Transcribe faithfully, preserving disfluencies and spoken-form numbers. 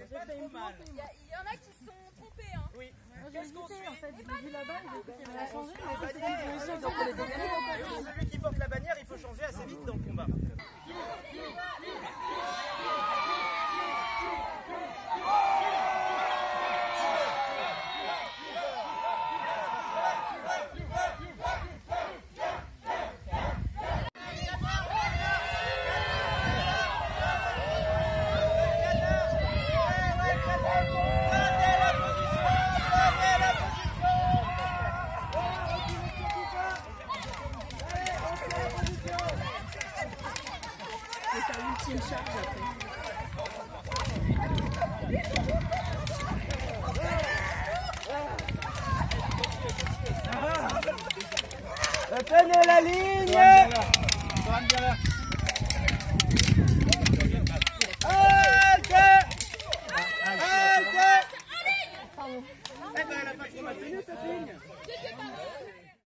pas trop mal. Il y, y en a qui se sont trompés. Hein. Oui. Qu'est-ce qu'on suit en fait? J'ai vu la balle, j'ai vu qu'elle a changé, mais La c'est bannière, une position pour les dégager. celui qui porte la bannière, il faut changer assez vite dans le combat. C'est ta ultime charge après. Tenez la ligne. Halte. Halte. Eh ben elle a pas trop mal tenu cette ligne.